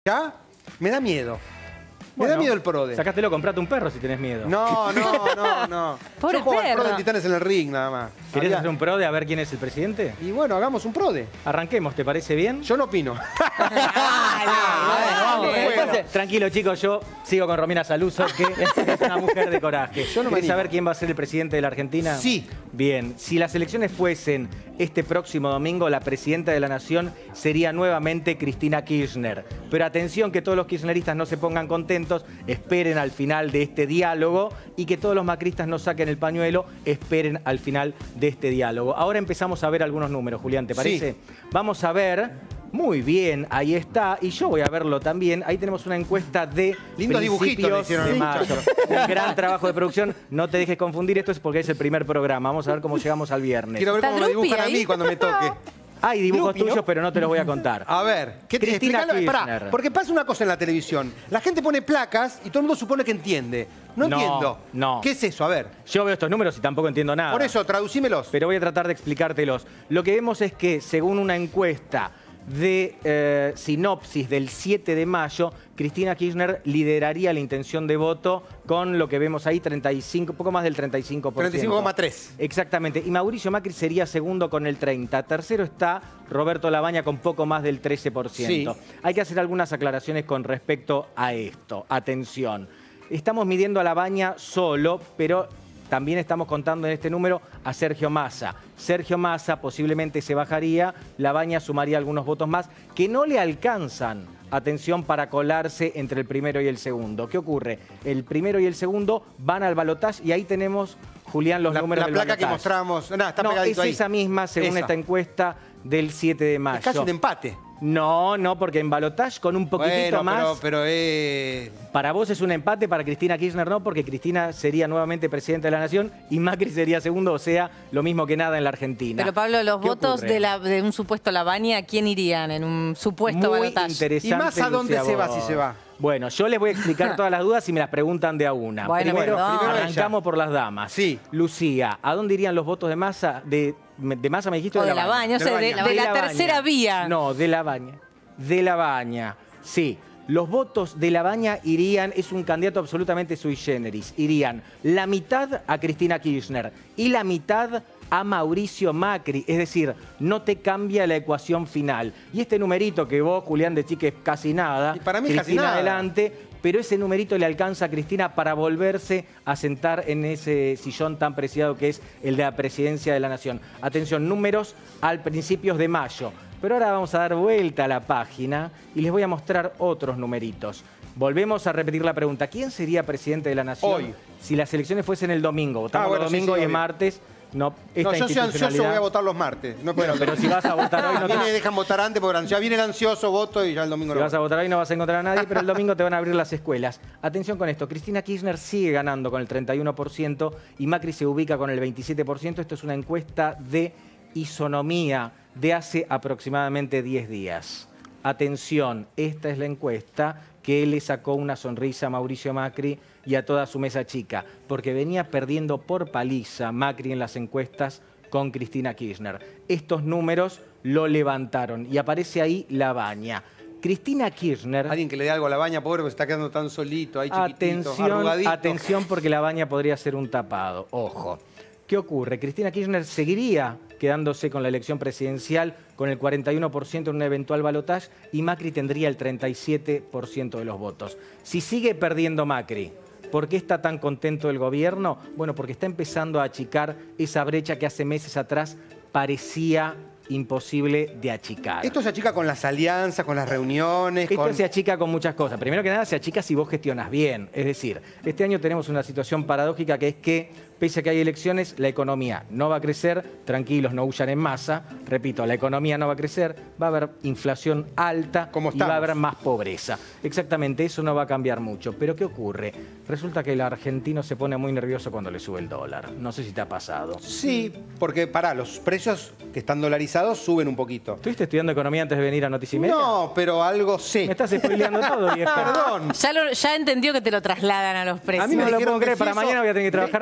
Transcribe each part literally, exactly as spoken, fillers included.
¿Ya? Me da miedo. Me bueno, da miedo el PRODE. Sacátelo, comprate un perro si tenés miedo. No, no, no, no. Pobre Yo juego al perro. PRODE en Titanes en el ring, nada más. ¿Querés Había... hacer un PRODE a ver quién es el presidente? Y bueno, hagamos un PRODE. Arranquemos, ¿te parece bien? Yo no opino. Entonces, tranquilo, chicos, yo sigo con Romina Saluzzo, que es una mujer de coraje. Yo no me ¿Querés animo. saber quién va a ser el presidente de la Argentina? Sí. Bien, si las elecciones fuesen este próximo domingo, la presidenta de la Nación sería nuevamente Cristina Kirchner. Pero atención, que todos los kirchneristas no se pongan contentos, esperen al final de este diálogo, y que todos los macristas no saquen el pañuelo, esperen al final de este diálogo. Ahora empezamos a ver algunos números, Julián, ¿te parece? Sí. Vamos a ver... Muy bien, ahí está. Y yo voy a verlo también. Ahí tenemos una encuesta de Lindo principios dibujito de mayo. Un gran trabajo de producción. No te dejes confundir, esto es porque es el primer programa. Vamos a ver cómo llegamos al viernes. Quiero ver cómo me dibujan a mí cuando me toque. Hay dibujos Drupi, ¿no? tuyos, pero no te los voy a contar. A ver, ¿qué te Cristina Pará, porque pasa una cosa en la televisión. La gente pone placas y todo el mundo supone que entiende. No, No, entiendo. no. ¿Qué es eso? A ver. Yo veo estos números y tampoco entiendo nada. Por eso, traducímelos. Pero voy a tratar de explicártelos. Lo que vemos es que, según una encuesta de eh, sinopsis del siete de mayo, Cristina Kirchner lideraría la intención de voto con lo que vemos ahí, treinta y cinco, poco más del treinta y cinco por ciento. treinta y cinco coma tres. Exactamente. Y Mauricio Macri sería segundo con el treinta. Tercero está Roberto Labaña con poco más del trece por ciento. Sí. Hay que hacer algunas aclaraciones con respecto a esto. Atención. Estamos midiendo a Labaña solo, pero... también estamos contando en este número a Sergio Massa. Sergio Massa posiblemente se bajaría, Labaña sumaría algunos votos más que no le alcanzan, atención, para colarse entre el primero y el segundo. ¿Qué ocurre? El primero y el segundo van al balotaje y ahí tenemos, Julián, los la, números la del placa balotaje. que mostramos, no, está no, pegadito es ahí. esa misma, según esa. esta encuesta del siete de mayo. Es casi un empate. No, no, porque en balotaje con un poquitito bueno, más... pero, pero eh... Para vos es un empate, para Cristina Kirchner no, porque Cristina sería nuevamente presidenta de la Nación y Macri sería segundo, o sea, lo mismo que nada en la Argentina. Pero Pablo, los votos de, la, de un supuesto Labaña, ¿a quién irían en un supuesto Muy balotaje? interesante. ¿Y más a dónde Lucía, se va vos. si se va? Bueno, yo les voy a explicar todas las dudas y me las preguntan de a una. Bueno, primero, perdón. primero arrancamos por las damas. Sí. Lucía, ¿a dónde irían los votos de Massa? De, de Massa me dijiste O o de de Labaña, Labaña. o sea, de, Labaña. de la Labaña. tercera vía. No, de Labaña. De Labaña, sí. Los votos de Labaña irían, es un candidato absolutamente sui generis, irían la mitad a Cristina Kirchner y la mitad a Mauricio Macri. Es decir, no te cambia la ecuación final. Y este numerito que vos, Julián, decís que es casi nada, Y para mí es Cristina casi nada. adelante, pero ese numerito le alcanza a Cristina para volverse a sentar en ese sillón tan preciado que es el de la presidencia de la Nación. Atención, números al principios de mayo. Pero ahora vamos a dar vuelta a la página y les voy a mostrar otros numeritos. Volvemos a repetir la pregunta. ¿Quién sería presidente de la Nación Hoy? Si las elecciones fuesen el domingo? Votamos Ah, bueno, el sí, domingo sí, y es obvio. martes. No, esta No, yo soy ansioso, voy a votar los martes. No Bueno, pero si vas a votar hoy no A te... mí me dejan votar antes porque ya viene el ansioso, voto y ya el domingo Si no vas a voto. votar hoy no vas a encontrar a nadie, pero el domingo te van a abrir las escuelas. Atención con esto, Cristina Kirchner sigue ganando con el treinta y uno por ciento y Macri se ubica con el veintisiete por ciento. Esto es una encuesta de Isonomía de hace aproximadamente diez días. Atención, esta es la encuesta que le sacó una sonrisa a Mauricio Macri y a toda su mesa chica, porque venía perdiendo por paliza Macri en las encuestas con Cristina Kirchner. Estos números lo levantaron y aparece ahí Labaña. Cristina Kirchner... Alguien que le dé algo a Labaña, pobre, porque se está quedando tan solito, ahí chiquitito, Atención, arrugadito. atención, porque Labaña podría ser un tapado. Ojo. ¿Qué ocurre? Cristina Kirchner seguiría quedándose con la elección presidencial con el cuarenta y uno por ciento en un eventual balotaje y Macri tendría el treinta y siete por ciento de los votos. Si sigue perdiendo Macri, ¿por qué está tan contento el gobierno? Bueno, porque está empezando a achicar esa brecha que hace meses atrás parecía imposible de achicar. Esto se achica con las alianzas, con las reuniones, Esto con... se achica con muchas cosas. Primero que nada, se achica si vos gestionas bien. Es decir, este año tenemos una situación paradójica que es que, pese a que hay elecciones, la economía no va a crecer. Tranquilos, no huyan en masa. Repito, la economía no va a crecer. Va a haber inflación alta Como y va a estamos. haber más pobreza. Exactamente, eso no va a cambiar mucho. Pero ¿qué ocurre? Resulta que el argentino se pone muy nervioso cuando le sube el dólar. No sé si te ha pasado. Sí, porque pará, los precios que están dolarizados suben un poquito. ¿Estuviste estudiando economía antes de venir a Noticias y Media? No, pero algo sé. Me estás spoileando todo, vieja. Perdón. Ya, lo- ya entendió que te lo trasladan a los precios. A mí me No lo dijeron puedo que creer, si para eso- mañana voy a tener que trabajar más. Decime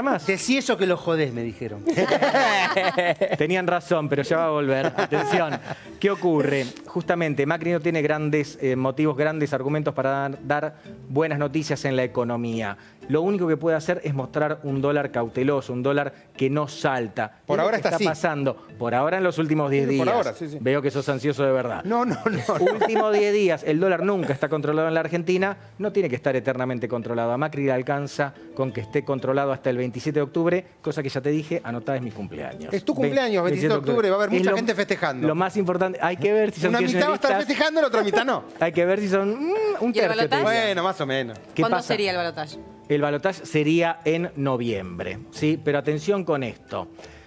Decí eso que lo jodés, me dijeron. Tenían razón, pero ya va a volver. Atención. ¿Qué ocurre? Justamente, Macri no tiene grandes eh, motivos, grandes argumentos para dar, dar buenas noticias en la economía. Lo único que puede hacer es mostrar un dólar cauteloso, un dólar que no salta. Por Es ahora lo que está así. pasando. Por ahora en los últimos diez Por días. ahora, sí, sí. Veo que sos ansioso de verdad. No, no, no. no. Últimos diez días, el dólar nunca está controlado en la Argentina, no tiene que estar eternamente controlado. A Macri le alcanza con que esté controlado hasta el veintisiete de octubre, cosa que ya te dije, anotá, es mi cumpleaños. Es tu cumpleaños, veintisiete de octubre, va a haber Es mucha lo- gente festejando. Lo más importante, hay que ver si son Una mitad va a estar kirchneristas, festejando, la otra mitad no. hay que ver si son mm, un ¿Y el tercio. te balotaje? diría. Bueno, más o menos. ¿Qué ¿Cuándo pasa? sería el balotaje? El balotaje sería en noviembre, ¿sí? Pero atención con esto.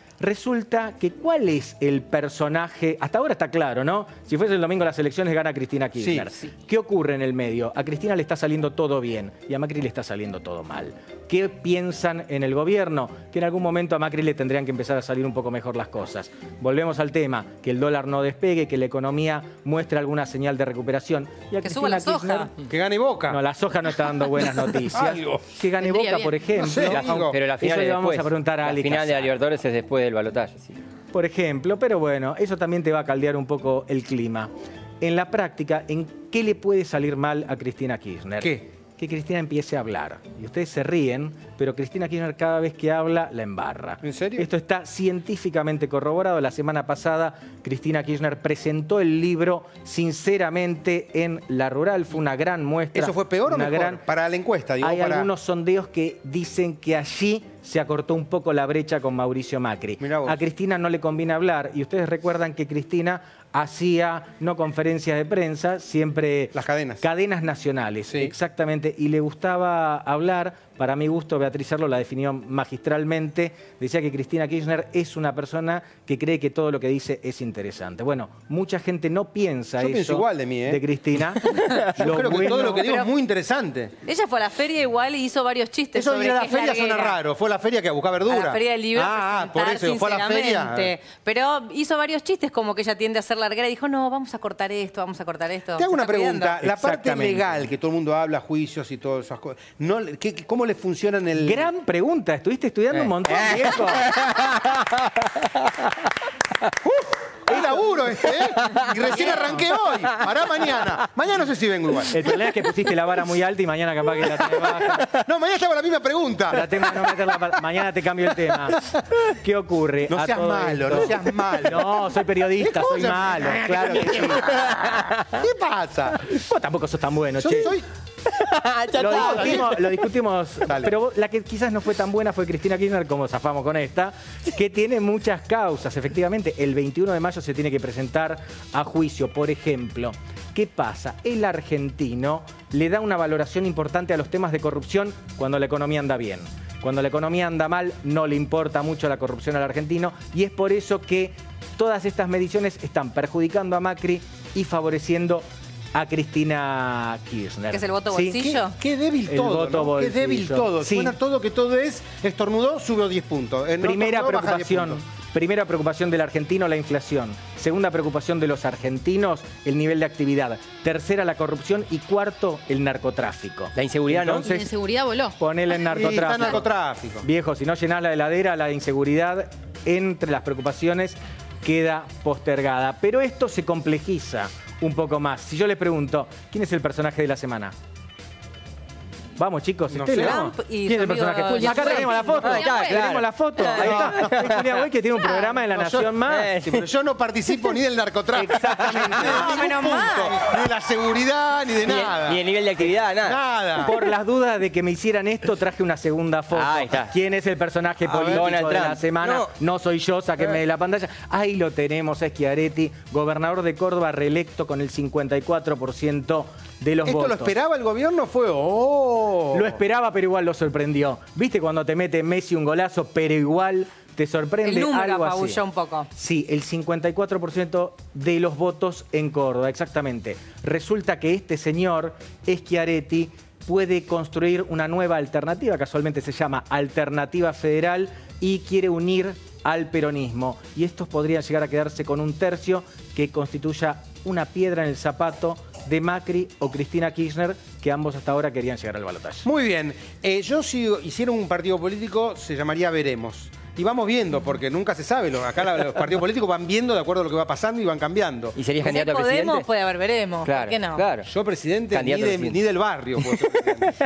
Resulta que ¿cuál es el personaje? Hasta ahora está claro, ¿no? Si fuese el domingo las elecciones, gana Cristina Kirchner. Sí, ¿Qué ocurre en el medio? A Cristina le está saliendo todo bien y a Macri le está saliendo todo mal. ¿Qué piensan en el gobierno? Que en algún momento a Macri le tendrían que empezar a salir un poco mejor las cosas. Volvemos al tema, que el dólar no despegue, que la economía muestre alguna señal de recuperación. Y a Que suba la Cristina soja. Kirchner- Que gane Boca. No, la soja no está dando buenas noticias. Algo. Que gane Vendría Boca, bien. por ejemplo. No sé, La- digo. pero la final Eso es le vamos después. a preguntar a La Ali final de la Casar. Libertadores es después del balotaje, sí. Por ejemplo, pero bueno, eso también te va a caldear un poco el clima. En la práctica, ¿en qué le puede salir mal a Cristina Kirchner? ¿Qué? Que Cristina empiece a hablar. Y ustedes se ríen, pero Cristina Kirchner cada vez que habla la embarra. ¿En serio? Esto está científicamente corroborado. La semana pasada Cristina Kirchner presentó el libro sinceramente en La Rural. Fue una gran muestra. ¿Eso fue peor o una mejor? gran- Para la encuesta, digo, Hay para... algunos sondeos que dicen que allí se acortó un poco la brecha con Mauricio Macri. Mirá vos. A Cristina no le conviene hablar y ustedes recuerdan que Cristina hacía no conferencias de prensa, siempre Las cadenas. cadenas nacionales, Sí. exactamente, y le gustaba hablar. Para mi gusto, Beatriz Arlo la definió magistralmente. Decía que Cristina Kirchner es una persona que cree que todo lo que dice es interesante. Bueno, mucha gente no piensa Yo eso pienso igual de mí, ¿eh? de Cristina. Yo Lo creo que todo bueno- lo que digo Pero- es muy interesante. Ella fue a la feria igual y hizo varios chistes Eso de sobre ir a la que es feria suena larguera. raro. Fue a la feria que a buscar A verdura. la feria del libro. Ah, ah, por presentar eso. Fue a la feria. sinceramente. Pero hizo varios chistes como que ella tiende a ser larguera y dijo, no, vamos a cortar esto, vamos a cortar esto. Te hago Se una está cuidando. pregunta. La parte Exactamente. legal, que todo el mundo habla, juicios y todas esas cosas, ¿no, qué, qué- ¿cómo le funciona en el...? Gran pregunta, estuviste estudiando un montón, viejo. ¡Qué laburo este, eh! Y recién arranqué hoy. Para mañana. Mañana no sé si vengo igual. El problema es que pusiste la vara muy alta y mañana capaz que la tenés baja. No, mañana estaba la misma pregunta. Tratemos de no meter la pata. Mañana te cambio el tema. ¿Qué ocurre? No a seas todo malo, esto? no seas malo. No, soy periodista, ¿Qué soy cosa? malo. Claro que sí. ¿Qué pasa? Vos tampoco sos tan bueno, Yo che. soy... Lo discutimos, lo discutimos, Dale. pero vos- la que quizás no fue tan buena fue Cristina Kirchner, como zafamos con esta, que tiene muchas causas. Efectivamente, el veintiuno de mayo se tiene que presentar a juicio. Por ejemplo, ¿qué pasa? El argentino le da una valoración importante a los temas de corrupción cuando la economía anda bien. Cuando la economía anda mal, no le importa mucho la corrupción al argentino y es por eso que todas estas mediciones están perjudicando a Macri y favoreciendo a Cristina Kirchner. ¿Que es el voto ¿Sí? bolsillo? Qué, qué débil El todo, voto ¿no? Qué bolsillo. débil todo. Sí. Suena todo que todo es estornudó, subió diez puntos. Eh, no Primera estornudó, baja diez preocupación, puntos. primera preocupación del argentino, la inflación. Segunda preocupación de los argentinos, el nivel de actividad. Tercera, la corrupción. Y cuarto, el narcotráfico. La inseguridad, ¿no? La Entonces, inseguridad voló. ponele en Y está narcotráfico. narcotráfico. Viejo, si no llenás la heladera, la inseguridad entre las preocupaciones queda postergada. Pero esto se complejiza un poco más. Si yo les pregunto, ¿quién es el personaje de la semana? Vamos, chicos, No Estela, sé. vamos. Trump y ¿Quién es el su amigo personaje? Julián Acá Güell. tenemos la foto. Ahí está, Acá claro. tenemos la foto. Ahí está. Es Julián Güell, que tiene un programa en La No, yo- Nación Más. Eh, Sí, pero yo no participo ni del narcotráfico. Exactamente. Ni de No, ningún menos punto. mal. Ni de la seguridad, ni de Ni, nada. ni el nivel de actividad, nada. Nada. Por las dudas de que me hicieran esto, traje una segunda foto. Ahí está. ¿Quién es el personaje A ver. político Donald de la Trump. semana? No. No. soy yo, sáquenme de la pantalla. Ahí lo tenemos, a Schiaretti, gobernador de Córdoba, reelecto con el cincuenta y cuatro por ciento de los ¿Esto votos. lo esperaba el gobierno? Fue, oh. Lo esperaba, pero igual lo sorprendió. ¿Viste cuando te mete Messi un golazo, pero igual te sorprende El número algo así? apabulló un poco. Sí, el cincuenta y cuatro por ciento de los votos en Córdoba, exactamente. Resulta que este señor, Schiaretti, puede construir una nueva alternativa, casualmente se llama Alternativa Federal, y quiere unir al peronismo. Y estos podrían llegar a quedarse con un tercio que constituya una piedra en el zapato de Macri o Cristina Kirchner, que ambos hasta ahora querían llegar al balotaje. Muy bien. Eh, yo si hiciera un partido político, se llamaría Veremos. Y vamos viendo, porque nunca se sabe. Lo- Acá la- los partidos políticos van viendo de acuerdo a lo que va pasando y van cambiando. ¿Y serías Si candidato a Podemos, presidente? puede haber, veremos. Claro, ¿Por qué no? claro. Yo presidente ni, Candidato a de- presidente. ni del barrio puedo ser presidente.